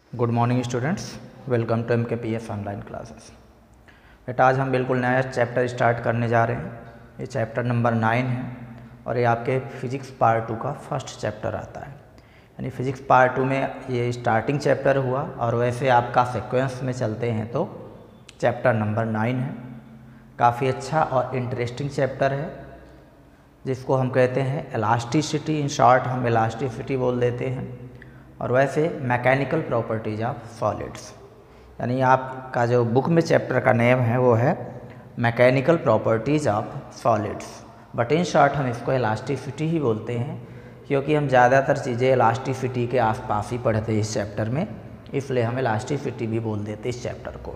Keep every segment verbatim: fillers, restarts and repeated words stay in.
Good morning students, welcome to M K P S online classes. बेटा आज हम बिल्कुल नया चैप्टर स्टार्ट करने जा रहे हैं। ये चैप्टर नंबर नाइन है और ये आपके फिज़िक्स पार्ट टू का फर्स्ट चैप्टर आता है। यानी फिज़िक्स पार्ट टू में ये स्टार्टिंग चैप्टर हुआ और वैसे आपका सीक्वेंस में चलते हैं तो चैप्टर नंबर नाइन है। काफ़ी अच्छा और इंटरेस्टिंग चैप्टर है जिसको हम कहते हैं इलास्टिसिटी। इन शॉर्ट हम इलास्टिसिटी बोल देते हैं। और वैसे मैकेनिकल प्रॉपर्टीज ऑफ सॉलिड्स, यानी आपका जो बुक में चैप्टर का नेम है वो है mechanical properties of solids, but in short हम इसको इलास्टिसिटी ही बोलते हैं क्योंकि हम ज़्यादातर चीज़ें इलास्टिसिटी के आसपास ही पढ़ते हैं इस चैप्टर में, इसलिए हम इलास्टिसिटी भी बोल देते हैं इस चैप्टर को।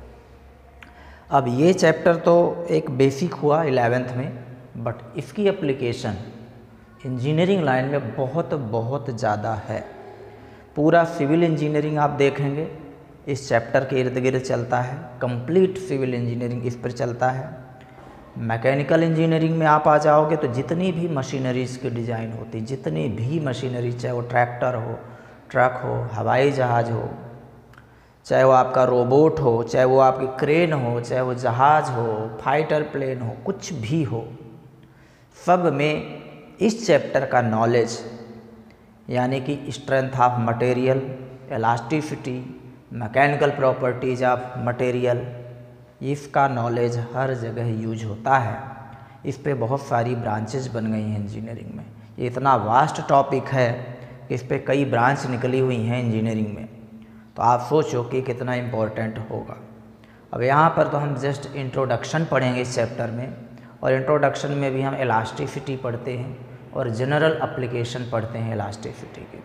अब ये चैप्टर तो एक बेसिक हुआ इलेवेंथ में, बट इसकी एप्लीकेशन इंजीनियरिंग लाइन में बहुत बहुत ज़्यादा है। पूरा सिविल इंजीनियरिंग आप देखेंगे इस चैप्टर के इर्द गिर्द चलता है। कंप्लीट सिविल इंजीनियरिंग इस पर चलता है। मैकेनिकल इंजीनियरिंग में आप आ जाओगे तो जितनी भी मशीनरीज़ की डिज़ाइन होती, जितनी भी मशीनरी, चाहे वो ट्रैक्टर हो, ट्रक हो, हवाई जहाज़ हो, चाहे वो आपका रोबोट हो, चाहे वो आपकी क्रेन हो, चाहे वो जहाज़ हो, फाइटर प्लेन हो, कुछ भी हो, सब में इस चैप्टर का नॉलेज यानी कि strength of material, elasticity, mechanical properties of material, इसका नॉलेज हर जगह यूज होता है। इस पे बहुत सारी ब्रांचेस बन गई हैं इंजीनियरिंग में। ये इतना वास्ट टॉपिक है कि इस पे कई ब्रांच निकली हुई हैं इंजीनियरिंग में, तो आप सोचो कि कितना इम्पोर्टेंट होगा। अब यहाँ पर तो हम जस्ट इंट्रोडक्शन पढ़ेंगे इस चैप्टर में, और इंट्रोडक्शन में भी हम इलास्टिसिटी पढ़ते हैं और जनरल एप्लीकेशन पढ़ते हैं इलास्टिसिटी की।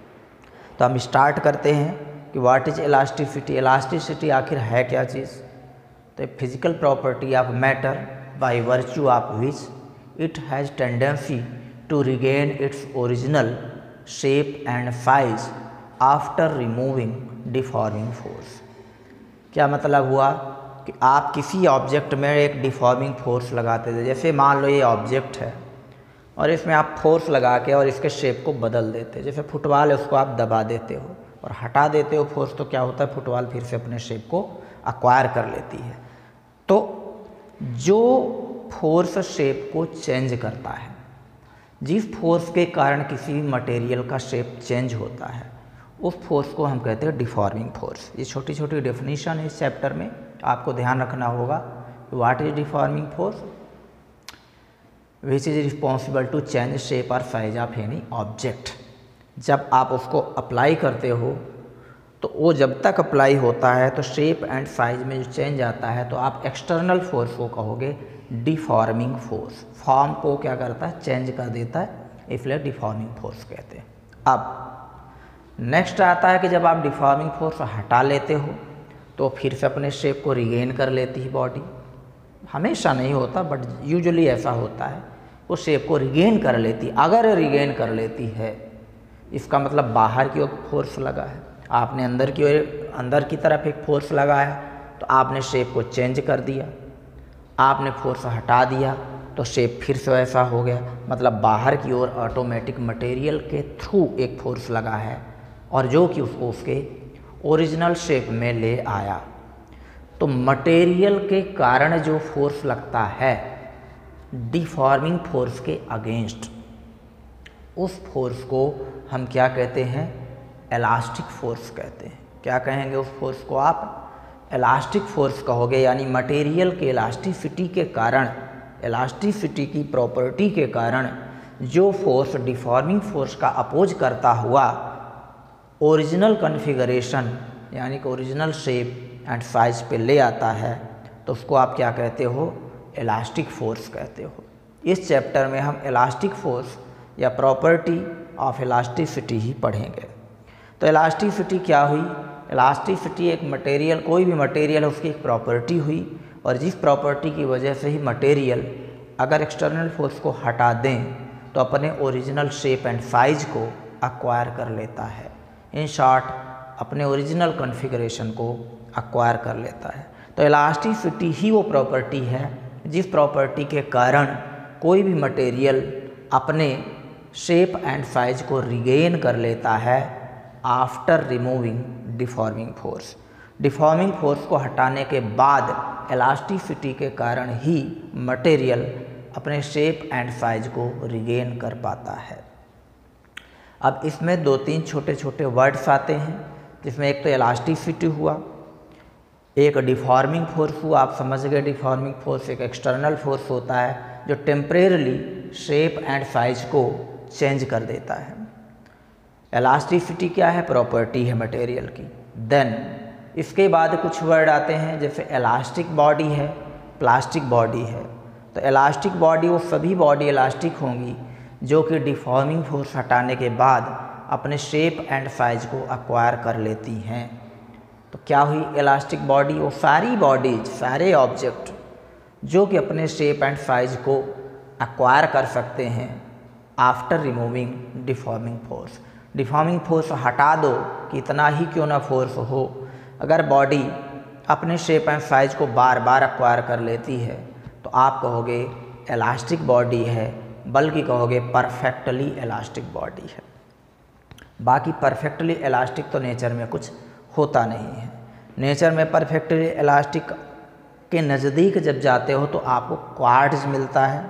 तो हम स्टार्ट करते हैं कि व्हाट इज इलास्टिसिटी। इलास्टिसिटी आखिर है क्या चीज़? तो physical property of matter by virtue of which it has tendency to regain its original shape and size after removing deforming force. क्या मतलब हुआ कि आप किसी ऑब्जेक्ट में एक डिफॉर्मिंग फोर्स लगाते थे। जैसे मान लो ये ऑब्जेक्ट है और इसमें आप फोर्स लगा के और इसके शेप को बदल देते। जैसे फुटबॉल है, उसको आप दबा देते हो और हटा देते हो फोर्स, तो क्या होता है, फुटबॉल फिर से अपने शेप को एक्वायर कर लेती है। तो जो फोर्स शेप को चेंज करता है, जिस फोर्स के कारण किसी भी मटेरियल का शेप चेंज होता है, उस फोर्स को हम कहते हैं डिफॉर्मिंग फोर्स। ये छोटी छोटी डेफिनेशन है इस चैप्टर में, आपको ध्यान रखना होगा। What is deforming force? Which is responsible to change shape और साइज ऑफ एनी ऑब्जेक्ट। जब आप उसको अप्लाई करते हो तो वो जब तक अप्लाई होता है तो शेप एंड साइज में जो चेंज आता है तो आप एक्सटर्नल फोर्स को कहोगे डिफॉर्मिंग फोर्स। फॉर्म को क्या करता है, चेंज कर देता है, इसलिए डिफॉर्मिंग फोर्स कहते हैं। अब नेक्स्ट आता है कि जब आप डिफॉर्मिंग फोर्स हटा लेते हो तो फिर से अपने शेप को रिगेन कर लेती है बॉडी। हमेशा नहीं होता बट यूजुअली ऐसा होता है, वो शेप को रिगेन कर लेती। अगर रिगेन कर लेती है इसका मतलब बाहर की ओर फोर्स लगा है, आपने अंदर की ओर अंदर की तरफ एक फोर्स लगाया तो आपने शेप को चेंज कर दिया। आपने फोर्स हटा दिया तो शेप फिर से वैसा हो गया, मतलब बाहर की ओर ऑटोमेटिक मटेरियल के थ्रू एक फोर्स लगा है और जो कि उसको उसके ओरिजिनल शेप में ले आया। तो मटेरियल के कारण जो फोर्स लगता है डिफॉर्मिंग फोर्स के अगेंस्ट, उस फोर्स को हम क्या कहते हैं, इलास्टिक फोर्स कहते हैं। क्या कहेंगे उस फोर्स को आप? इलास्टिक फोर्स कहोगे। यानी मटेरियल के इलास्टिसिटी के कारण, इलास्टिसिटी की प्रॉपर्टी के कारण जो फोर्स डिफॉर्मिंग फोर्स का अपोज करता हुआ ओरिजिनल कॉन्फ़िगरेशन यानी कि ओरिजिनल शेप एंड साइज पे ले आता है तो उसको आप क्या कहते हो, इलास्टिक फोर्स कहते हो। इस चैप्टर में हम इलास्टिक फोर्स या प्रॉपर्टी ऑफ इलास्टिसिटी ही पढ़ेंगे। तो इलास्टिसिटी क्या हुई? इलास्टिसिटी एक मटेरियल, कोई भी मटेरियल है उसकी एक प्रॉपर्टी हुई, और जिस प्रॉपर्टी की वजह से ही मटेरियल अगर एक्सटर्नल फोर्स को हटा दें तो अपने ओरिजिनल शेप एंड साइज को एक्वायर कर लेता है। इन शॉर्ट अपने ओरिजिनल कॉन्फ़िगरेशन को एक्वायर कर लेता है। तो इलास्टिसिटी ही वो प्रॉपर्टी है जिस प्रॉपर्टी के कारण कोई भी मटेरियल अपने शेप एंड साइज को रिगेन कर लेता है after removing deforming force. Deforming force को हटाने के बाद इलास्टिसिटी के कारण ही मटेरियल अपने शेप एंड साइज को रिगेन कर पाता है। अब इसमें दो तीन छोटे छोटे वर्ड्स आते हैं, जिसमें एक तो इलास्टिसिटी हुआ, एक डिफॉर्मिंग फोर्स हुआ। आप समझ गए डिफॉर्मिंग फोर्स एक एक्सटर्नल फोर्स होता है जो टेम्परेरली शेप एंड साइज को चेंज कर देता है। इलास्टिसिटी क्या है? प्रॉपर्टी है मटेरियल की। देन इसके बाद कुछ वर्ड आते हैं, जैसे इलास्टिक बॉडी है, प्लास्टिक बॉडी है। तो इलास्टिक बॉडी वो सभी बॉडी इलास्टिक होंगी जो कि डिफॉर्मिंग फोर्स हटाने के बाद अपने शेप एंड साइज को एक्वायर कर लेती हैं। तो क्या हुई इलास्टिक बॉडी? वो सारी बॉडीज, सारे ऑब्जेक्ट जो कि अपने शेप एंड साइज को एक्वायर कर सकते हैं after removing deforming force. Deforming force हटा दो, कितना ही क्यों ना फोर्स हो, अगर बॉडी अपने शेप एंड साइज को बार बार एक्वायर कर लेती है तो आप कहोगे इलास्टिक बॉडी है, बल्कि कहोगे परफेक्टली इलास्टिक बॉडी है। बाकी परफेक्टली इलास्टिक तो नेचर में कुछ होता नहीं है। नेचर में परफेक्टली इलास्टिक के नज़दीक जब जाते हो तो आपको क्वार्ट्ज मिलता है,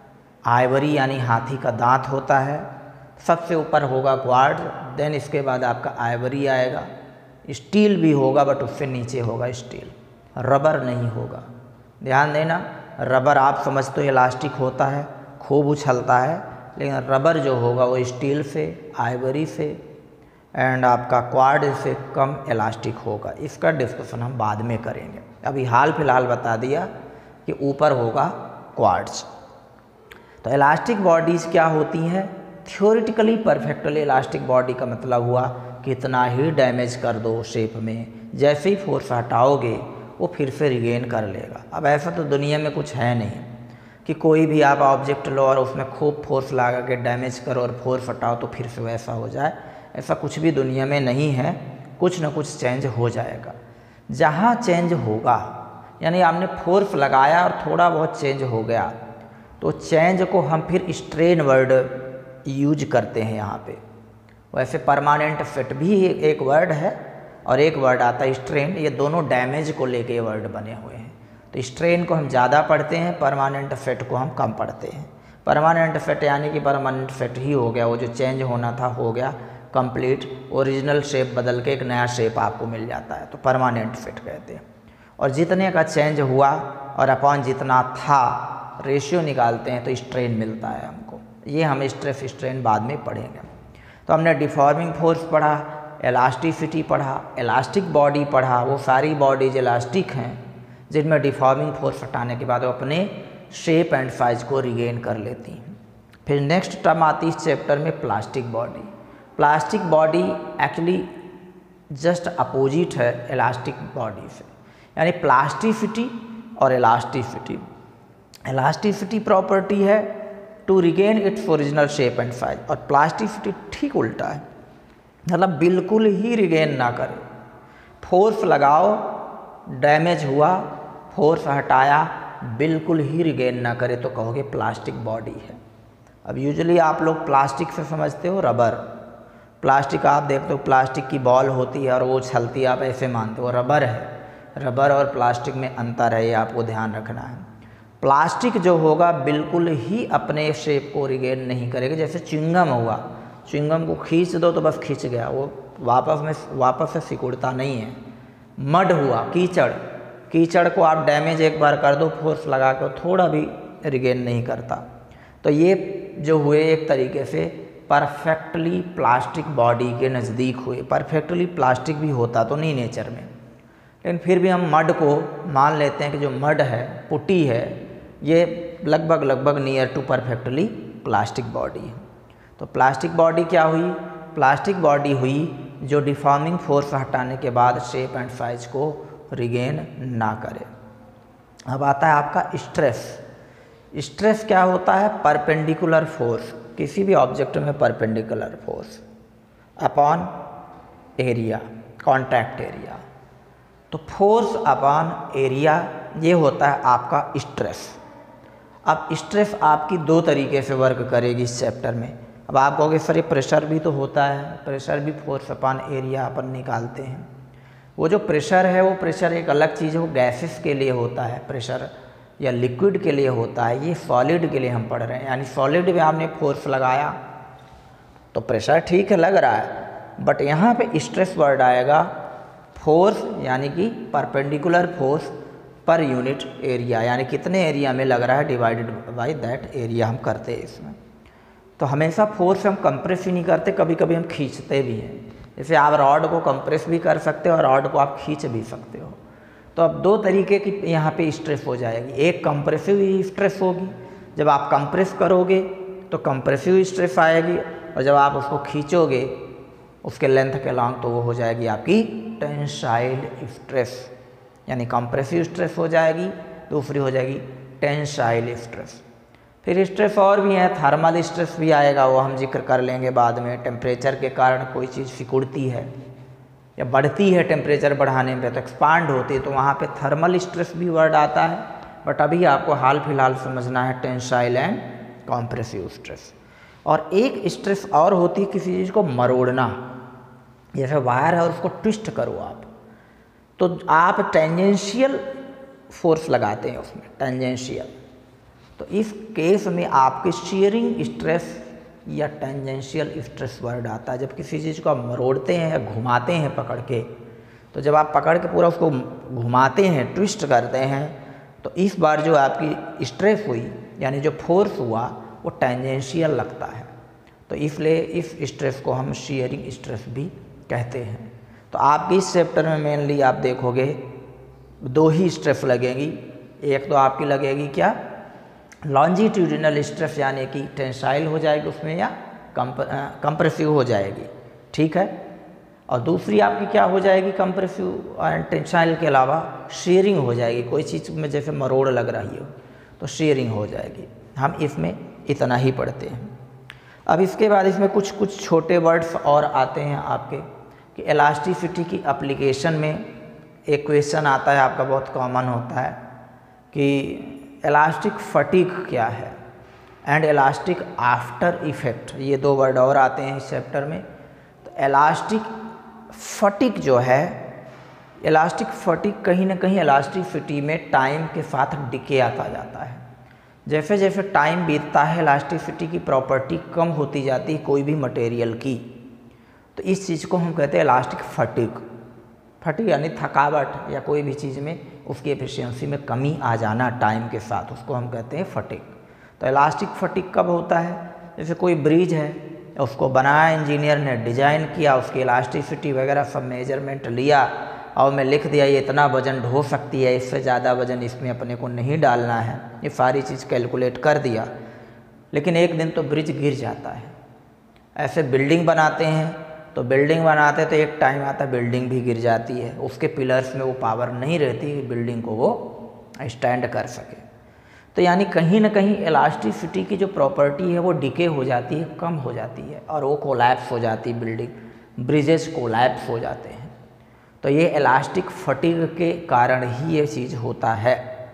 आइवरी यानी हाथी का दांत होता है, सबसे ऊपर होगा क्वार्ट्ज, देन इसके बाद आपका आइवरी आएगा, स्टील भी होगा बट उससे नीचे होगा स्टील, रबर नहीं होगा। ध्यान देना, रबर आप समझते हो इलास्टिक होता है, खूब उछलता है, लेकिन रबर जो होगा वो स्टील से, आइवरी से एंड आपका क्वार्ट्ज से कम इलास्टिक होगा। इसका डिस्कशन हम बाद में करेंगे। अभी हाल फिलहाल बता दिया कि ऊपर होगा क्वार्ट्ज। तो इलास्टिक बॉडीज़ क्या होती हैं? थ्योरेटिकली परफेक्टली इलास्टिक बॉडी का मतलब हुआ कितना ही डैमेज कर दो शेप में, जैसे ही फोर्स हटाओगे वो फिर से रिगेन कर लेगा। अब ऐसा तो दुनिया में कुछ है नहीं कि कोई भी आप ऑब्जेक्ट लो और उसमें खूब फोर्स लगा के डैमेज करो और फोर्स हटाओ तो फिर से वैसा हो जाए। ऐसा कुछ भी दुनिया में नहीं है, कुछ ना कुछ चेंज हो जाएगा। जहाँ चेंज होगा, यानी आपने फोर्स लगाया और थोड़ा बहुत चेंज हो गया, तो चेंज को हम फिर स्ट्रेन वर्ड यूज करते हैं यहाँ पे। वैसे परमानेंट फिट भी एक वर्ड है और एक वर्ड आता है स्ट्रेन, ये दोनों डैमेज को लेके ये वर्ड बने हुए हैं। तो स्ट्रेन को हम ज़्यादा पढ़ते हैं, परमानेंट फिट को हम कम पढ़ते हैं। परमानेंट फिट यानी कि परमानेंट फिट ही हो गया, वो जो चेंज होना था हो गया कंप्लीट, ओरिजिनल शेप बदल के एक नया शेप आपको मिल जाता है, तो परमानेंट फिट कहते हैं। और जितने का चेंज हुआ और अपॉन जितना था रेशियो निकालते हैं तो स्ट्रेन मिलता है हमको। ये हम स्ट्रेस स्ट्रेन बाद में पढ़ेंगे। तो हमने डिफॉर्मिंग फोर्स पढ़ा, इलास्टिसिटी पढ़ा, इलास्टिक बॉडी पढ़ा, वो सारी बॉडीज इलास्टिक हैं जिनमें डिफॉर्मिंग फोर्स हटाने के बाद वो अपने शेप एंड साइज को रिगेन कर लेती हैं। फिर नेक्स्ट टर्म आती है इस चैप्टर में plastic body. Plastic body actually just opposite है इलास्टिक बॉडी से, यानी प्लास्टिसिटी और इलास्टिसिटी। इलास्टिसिटी प्रॉपर्टी है to regain its original shape and size, और प्लास्टिसिटी ठीक उल्टा है, मतलब बिल्कुल ही रिगेन ना करे। फोर्स लगाओ, डैमेज हुआ, फोर्स हटाया, बिल्कुल ही रिगेन ना करे तो कहोगे प्लास्टिक बॉडी है। अब यूजुअली आप लोग प्लास्टिक से समझते हो रबर। प्लास्टिक आप देखते हो प्लास्टिक की बॉल होती है और वो उछलती है, आप ऐसे मानते हो, रबर है। रबर और प्लास्टिक में अंतर है, ये आपको ध्यान रखना है। प्लास्टिक जो होगा बिल्कुल ही अपने शेप को रिगेन नहीं करेगा। जैसे च्युइंगम हुआ, च्युइंगम को खींच दो तो बस खींच गया, वो वापस में वापस से सिकुड़ता नहीं है। मड हुआ, कीचड़, कीचड़ को आप डैमेज एक बार कर दो फोर्स लगा कर, थोड़ा भी रिगेन नहीं करता। तो ये जो हुए एक तरीके से परफेक्टली प्लास्टिक बॉडी के नज़दीक हुए। परफेक्टली प्लास्टिक भी होता तो नहीं नेचर में, लेकिन फिर भी हम मड को मान लेते हैं कि जो मड है, पुट्टी है, ये लगभग लगभग near to perfectly plastic body है। तो प्लास्टिक बॉडी क्या हुई? प्लास्टिक बॉडी हुई जो डिफॉर्मिंग फोर्स हटाने के बाद शेप एंड साइज को रिगेन ना करे। अब आता है आपका स्ट्रेस। स्ट्रेस क्या होता है? परपेंडिकुलर फोर्स, किसी भी ऑब्जेक्ट में perpendicular force upon area, contact area. तो फोर्स अपॉन एरिया ये होता है आपका स्ट्रेस। अब स्ट्रेस आपकी दो तरीके से वर्क करेगी इस चैप्टर में। अब आप कहोगे सर ये प्रेशर भी तो होता है, प्रेशर भी फोर्स अपॉन एरिया अपन निकालते हैं। वो जो प्रेशर है वो प्रेशर एक अलग चीज़ है, वो गैसेस के लिए होता है प्रेशर या लिक्विड के लिए होता है, ये सॉलिड के लिए हम पढ़ रहे हैं। यानी सॉलिड में आपने फोर्स लगाया तो प्रेशर ठीक है लग रहा है, बट यहाँ पे स्ट्रेस वर्ड आएगा फोर्स, यानी कि परपेंडिकुलर फोर्स पर यूनिट एरिया, यानी कितने एरिया में लग रहा है डिवाइडेड बाय दैट एरिया हम करते हैं इसमें। तो हमेशा फोर्स हम कंप्रेस ही नहीं करते, कभी कभी हम खींचते भी हैं। जैसे आप रॉड को कंप्रेस भी कर सकते हो और रॉड को आप खींच भी सकते हो। तो अब दो तरीके की यहाँ पे स्ट्रेस हो जाएगी, एक कंप्रेसिव स्ट्रेस होगी, जब आप कंप्रेस करोगे तो कंप्रेसिव स्ट्रेस आएगी, और जब आप उसको खींचोगे उसके लेंथ के लॉन्ग तो वो हो जाएगी आपकी टेंसाइल स्ट्रेस, यानी कंप्रेसिव स्ट्रेस हो जाएगी, दूसरी हो जाएगी टेंसाइल स्ट्रेस। फिर स्ट्रेस और भी है, थर्मल स्ट्रेस भी आएगा, वो हम जिक्र कर लेंगे बाद में। टेम्परेचर के कारण कोई चीज़ सिकुड़ती है या बढ़ती है, टेम्परेचर बढ़ाने पे तो एक्सपांड होती है, तो वहाँ पे थर्मल स्ट्रेस भी वर्ड आता है। बट अभी आपको हाल फिलहाल समझना है टेंसाइल एंड कॉम्प्रेसिव स्ट्रेस। और एक स्ट्रेस और होती है किसी चीज़ को मरोड़ना, जैसे वायर है और उसको ट्विस्ट करो आप, तो आप टेंजेंशियल फोर्स लगाते हैं उसमें, टेंजेंशियल। तो इस केस में आपके शीयरिंग स्ट्रेस या टेंजेंशियल स्ट्रेस वर्ड आता है। जब किसी चीज़ को आप मरोड़ते हैं या घुमाते हैं पकड़ के, तो जब आप पकड़ के पूरा उसको घुमाते हैं, ट्विस्ट करते हैं, तो इस बार जो आपकी स्ट्रेस हुई यानी जो फोर्स हुआ वो टेंजेंशियल लगता है। तो इसलिए इस स्ट्रेस को हम शीयरिंग स्ट्रेस भी कहते हैं। तो आपके इस चैप्टर में मेनली आप देखोगे दो ही स्ट्रेस लगेंगी। एक तो आपकी लगेगी क्या, लॉन्जिट्यूडिनल स्ट्रेस, यानी कि टेंसाइल हो जाएगी उसमें या कंप्रेसिव हो जाएगी, ठीक है। और दूसरी आपकी क्या हो जाएगी, कंप्रेसिव और टेंसाइल के अलावा शीयरिंग हो जाएगी। कोई चीज़ में जैसे मरोड़ लग रही हो तो शीयरिंग हो जाएगी। हम इसमें इतना ही पढ़ते हैं। अब इसके बाद इसमें कुछ कुछ छोटे वर्ड्स और आते हैं आपके, कि इलास्टिसिटी की एप्लीकेशन में एक क्वेश्चन आता है आपका, बहुत कॉमन होता है कि इलास्टिक फटीग क्या है एंड इलास्टिक आफ्टर इफेक्ट, ये दो वर्ड और आते हैं इस चैप्टर में। तो इलास्टिक फटीग जो है, इलास्टिक फटीग कहीं ना कहीं इलास्टिसिटी में टाइम के साथ डिके आता जाता है। जैसे जैसे टाइम बीतता है इलास्टिसिटी की प्रॉपर्टी कम होती जाती है कोई भी मटेरियल की, तो इस चीज़ को हम कहते हैं इलास्टिक फटीग। फटीग यानी थकावट या कोई भी चीज़ में उसकी एफिशिएंसी में कमी आ जाना टाइम के साथ, उसको हम कहते हैं फटीग। तो इलास्टिक फटीग कब होता है, जैसे कोई ब्रिज है, उसको बनाया इंजीनियर ने, डिजाइन किया, उसकी इलास्टिसिटी वगैरह सब मेजरमेंट लिया और मैं लिख दिया ये इतना वजन ढो सकती है, इससे ज़्यादा वजन इसमें अपने को नहीं डालना है, ये सारी चीज़ कैलकुलेट कर दिया, लेकिन एक दिन तो ब्रिज गिर जाता है। ऐसे बिल्डिंग बनाते हैं, तो बिल्डिंग बनाते तो एक टाइम आता है बिल्डिंग भी गिर जाती है, उसके पिलर्स में वो पावर नहीं रहती कि बिल्डिंग को वो स्टैंड कर सके। तो यानी कहीं ना कहीं इलास्टिसिटी की जो प्रॉपर्टी है वो डिके हो जाती है, कम हो जाती है, और वो कोलैप्स हो जाती है, बिल्डिंग ब्रिजेस कोलैप्स हो जाते हैं। तो ये इलास्टिक फटीग के कारण ही ये चीज़ होता है।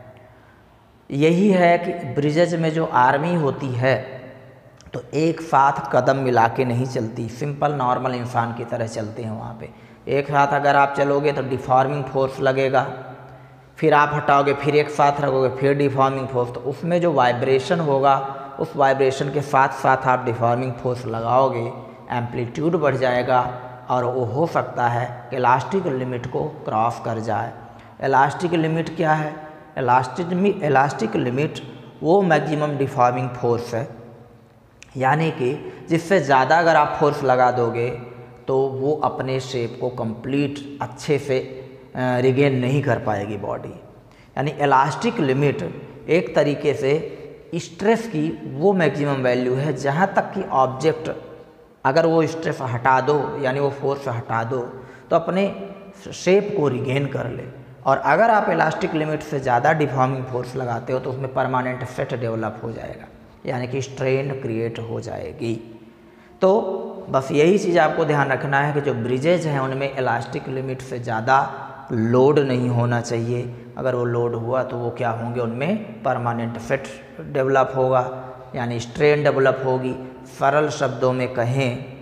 यही है कि ब्रिजेज में जो आर्मी होती है तो एक साथ कदम मिला के नहीं चलती, सिंपल नॉर्मल इंसान की तरह चलते हैं। वहाँ पे एक साथ अगर आप चलोगे तो डिफॉर्मिंग फोर्स लगेगा, फिर आप हटाओगे, फिर एक साथ रखोगे, फिर डिफॉर्मिंग फोर्स, तो उसमें जो वाइब्रेशन होगा उस वाइब्रेशन के साथ साथ आप डिफॉर्मिंग फोर्स लगाओगे, एम्पलीट्यूड बढ़ जाएगा और वो हो सकता है कि इलास्टिक लिमिट को क्रॉस कर जाए। इलास्टिक लिमिट क्या है, इलास्टिक इलास्टिक लिमिट वो मैक्सिमम डिफॉर्मिंग फोर्स है, यानी कि जिससे ज़्यादा अगर आप फोर्स लगा दोगे तो वो अपने शेप को कंप्लीट अच्छे से रिगेन नहीं कर पाएगी बॉडी। यानी इलास्टिक लिमिट एक तरीके से स्ट्रेस की वो मैक्सिमम वैल्यू है जहाँ तक कि ऑब्जेक्ट अगर वो स्ट्रेस हटा दो, यानी वो फोर्स हटा दो, तो अपने शेप को रिगेन कर ले। और अगर आप इलास्टिक लिमिट से ज़्यादा डिफॉर्मिंग फोर्स लगाते हो तो उसमें परमानेंट सेट डेवलप हो जाएगा, यानी कि स्ट्रेन क्रिएट हो जाएगी। तो बस यही चीज़ आपको ध्यान रखना है कि जो ब्रिजेज हैं उनमें इलास्टिक लिमिट से ज़्यादा लोड नहीं होना चाहिए। अगर वो लोड हुआ तो वो क्या होंगे, उनमें परमानेंट सेट डेवलप होगा, यानी स्ट्रेन डेवलप होगी। सरल शब्दों में कहें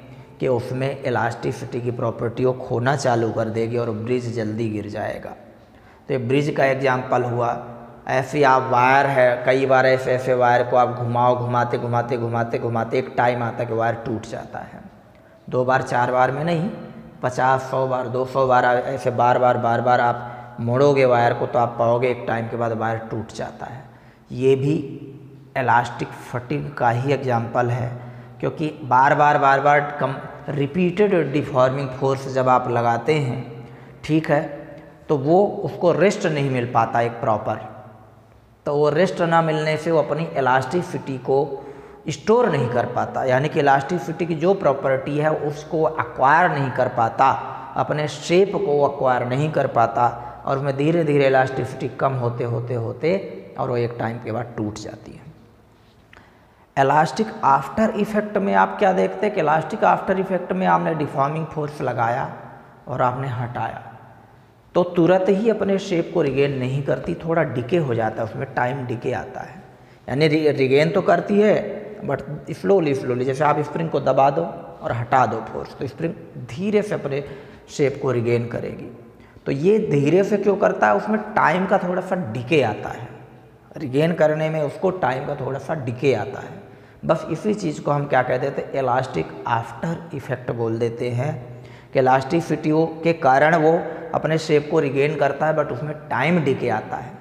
कि उसमें इलास्टिसिटी की प्रॉपर्टी को खोना चालू कर देगी और ब्रिज जल्दी गिर जाएगा। तो ये ब्रिज का एग्जाम्पल हुआ। ऐसे आप वायर है, कई बार ऐसे ऐसे वायर को आप घुमाओ, घुमाते घुमाते घुमाते घुमाते एक टाइम आता है कि वायर टूट जाता है। दो बार चार बार में नहीं, पचास सौ बार दो सौ बार ऐसे बार बार बार बार आप मोड़ोगे वायर को तो आप पाओगे एक टाइम के बाद वायर टूट जाता है। ये भी इलास्टिक फटीग का ही एग्जाम्पल है, क्योंकि बार बार बार बार कम रिपीटेड डिफॉर्मिंग फोर्स जब आप लगाते हैं, ठीक है, तो वो उसको रेस्ट नहीं मिल पाता एक प्रॉपर। तो वो रेस्ट ना मिलने से वो अपनी इलास्टिसिटी को स्टोर नहीं कर पाता, यानी कि इलास्टिसिटी की जो प्रॉपर्टी है उसको एक्वायर नहीं कर पाता, अपने शेप को एक्वायर नहीं कर पाता, और उसमें धीरे धीरे इलास्टिसिटी कम होते होते होते और वो एक टाइम के बाद टूट जाती है। इलास्टिक आफ्टर इफेक्ट में आप क्या देखते हैं कि इलास्टिक आफ्टर इफेक्ट में आपने डिफॉर्मिंग फोर्स लगाया और आपने हटाया तो तुरंत ही अपने शेप को रिगेन नहीं करती, थोड़ा डिके हो जाता है, उसमें टाइम डिके आता है। यानी रिगेन तो करती है बट स्लोली स्लोली, जैसे आप स्प्रिंग को दबा दो और हटा दो फोर्स तो स्प्रिंग धीरे से अपने शेप को रिगेन करेगी। तो ये धीरे से क्यों करता है, उसमें टाइम का थोड़ा सा डिके आता है, रिगेन करने में उसको टाइम का थोड़ा सा डिके आता है। बस इसी चीज़ को हम क्या कह देते हैं, इलास्टिक आफ्टर इफेक्ट बोल देते हैं कि इलास्टिसिटी के कारण वो अपने शेप को रिगेन करता है बट उसमें टाइम डिके आता है।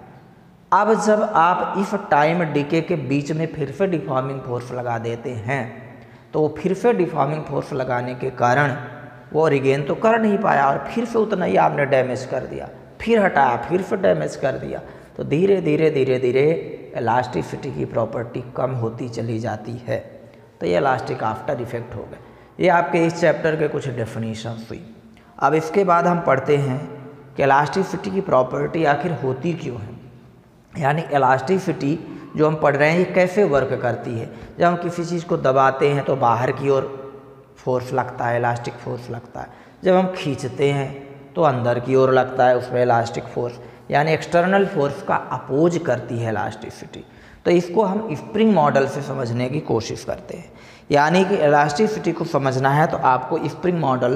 अब जब आप इस टाइम डिके के बीच में फिर से डिफॉर्मिंग फोर्स लगा देते हैं तो वो फिर से डिफॉर्मिंग फोर्स लगाने के कारण वो रिगेन तो कर नहीं पाया और फिर से उतना ही आपने डैमेज कर दिया, फिर हटाया, फिर से डैमेज कर दिया, तो धीरे धीरे धीरे धीरे इलास्टिसिटी की प्रॉपर्टी कम होती चली जाती है। तो ये इलास्टिक आफ्टर इफेक्ट हो गए। ये आपके इस चैप्टर के कुछ डेफिनेशंस हुई। अब इसके बाद हम पढ़ते हैं कि इलास्टिसिटी की प्रॉपर्टी आखिर होती क्यों है, यानी इलास्टिसिटी जो हम पढ़ रहे हैं ये कैसे वर्क करती है। जब हम किसी चीज़ को दबाते हैं तो बाहर की ओर फोर्स लगता है, इलास्टिक फोर्स लगता है। जब हम खींचते हैं तो अंदर की ओर लगता है, उसमें इलास्टिक फोर्स, यानी एक्सटर्नल फोर्स का अपोज करती है इलास्टिसिटी। तो इसको हम स्प्रिंग मॉडल से समझने की कोशिश करते हैं। यानी कि इलास्टिसिटी को समझना है तो आपको स्प्रिंग मॉडल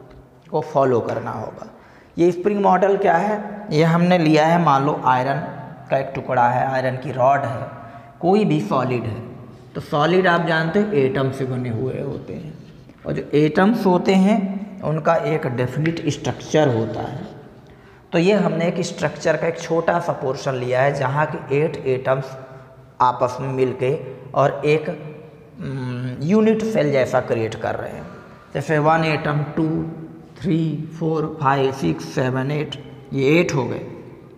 को फॉलो करना होगा। ये स्प्रिंग मॉडल क्या है, ये हमने लिया है, मान लो आयरन का एक टुकड़ा है, आयरन की रॉड है, कोई भी सॉलिड है। तो सॉलिड आप जानते हैं एटम से बने हुए होते हैं, और जो एटम्स होते हैं उनका एक डेफिनिट स्ट्रक्चर होता है। तो ये हमने एक स्ट्रक्चर का एक छोटा सा पोर्शन लिया है जहाँ के एट एटम्स आपस में मिलके और एक यूनिट सेल जैसा क्रिएट कर रहे हैं। जैसे one atom, two, three, four, five, six, seven, eight, ये एट हो गए।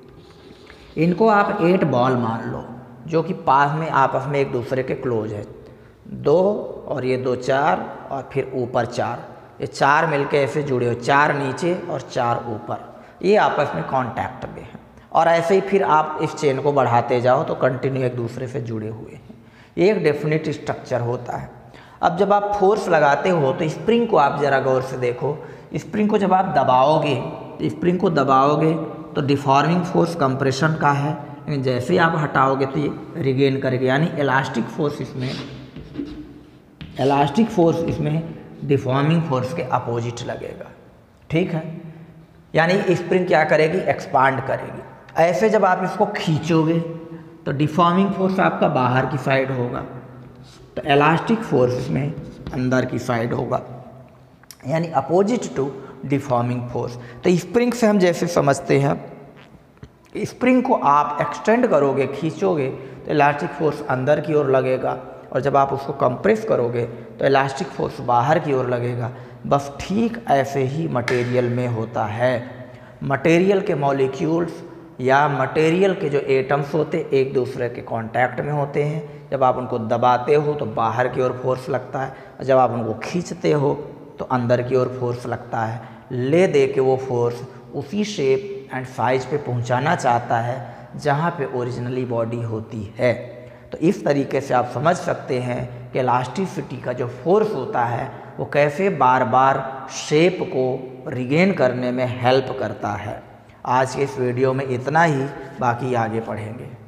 इनको आप एट बॉल मान लो जो कि पास में आपस में एक दूसरे के क्लोज है। दो और ये दो चार और फिर ऊपर चार, ये चार मिलके ऐसे जुड़े हो, चार नीचे और चार ऊपर, ये आपस में कांटेक्ट में है। और ऐसे ही फिर आप इस चेन को बढ़ाते जाओ तो कंटिन्यू एक दूसरे से जुड़े हुए हैं। ये एक डेफिनिट स्ट्रक्चर होता है। अब जब आप फोर्स लगाते हो तो स्प्रिंग को आप ज़रा गौर से देखो, स्प्रिंग को जब आप दबाओगे, स्प्रिंग को दबाओगे तो डिफॉर्मिंग फोर्स कंप्रेशन का है, लेकिन जैसे ही आप हटाओगे तो ये रिगेन करेगा। यानी इलास्टिक फोर्स इसमें इलास्टिक फोर्स इसमें डिफॉर्मिंग फोर्स के अपोजिट लगेगा, ठीक है। यानी स्प्रिंग क्या करेगी, एक्सपांड करेगी। ऐसे जब आप इसको खींचोगे तो डिफॉर्मिंग फोर्स आपका बाहर की साइड होगा, तो इलास्टिक फोर्स इसमें अंदर की साइड होगा, यानी अपोजिट टू डिफॉर्मिंग फोर्स। तो स्प्रिंग से हम जैसे समझते हैं, स्प्रिंग को आप एक्सटेंड करोगे, खींचोगे तो इलास्टिक फोर्स अंदर की ओर लगेगा, और जब आप उसको कंप्रेस करोगे तो इलास्टिक फोर्स बाहर की ओर लगेगा। बस ठीक ऐसे ही मटेरियल में होता है। मटेरियल के मॉलिक्यूल्स या मटेरियल के जो एटम्स होते हैं एक दूसरे के कांटेक्ट में होते हैं। जब आप उनको दबाते हो तो बाहर की ओर फोर्स लगता है, और जब आप उनको खींचते हो तो अंदर की ओर फोर्स लगता है। ले दे के वो फोर्स उसी शेप एंड साइज पे पहुंचाना चाहता है जहाँ पे ओरिजिनली बॉडी होती है। तो इस तरीके से आप समझ सकते हैं कि इलास्टिसिटी का जो फोर्स होता है वो कैसे बार बार शेप को रिगेन करने में हेल्प करता है। आज के इस वीडियो में इतना ही, बाकी आगे पढ़ेंगे।